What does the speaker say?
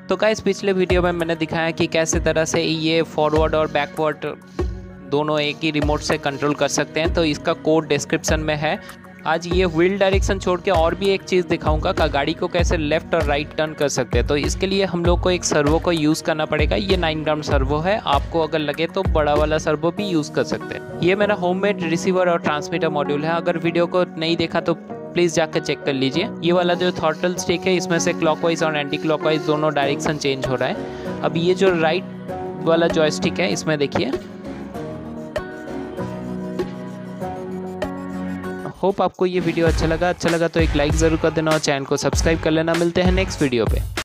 तो गाइस पिछले वीडियो में मैंने दिखाया कि कैसे तरह से ये फॉरवर्ड और बैकवर्ड दोनों एक ही रिमोट से कंट्रोल कर सकते हैं। तो इसका कोड डिस्क्रिप्शन में है। आज ये व्हील डायरेक्शन छोड़ के और भी एक चीज़ दिखाऊंगा कि गाड़ी को कैसे लेफ्ट और राइट टर्न कर सकते हैं। तो इसके लिए हम लोग को एक सर्वो को यूज़ करना पड़ेगा। ये 9 ग्राउंड सर्वो है, आपको अगर लगे तो बड़ा वाला सर्वो भी यूज़ कर सकते हैं। ये मेरा होममेड रिसीवर और ट्रांसमीटर मॉड्यूल है। अगर वीडियो को नहीं देखा तो प्लीज़ जाकर चेक कर लीजिए। ये वाला जो थ्रॉटल स्टिक है इसमें से क्लॉकवाइज और एंटी क्लॉकवाइज दोनों डायरेक्शन चेंज हो रहा है। अब ये जो राइट वाला जॉयस्टिक है इसमें देखिए। होप आपको ये वीडियो अच्छा लगा तो एक लाइक ज़रूर कर देना और चैनल को सब्सक्राइब कर लेना। मिलते हैं नेक्स्ट वीडियो पे।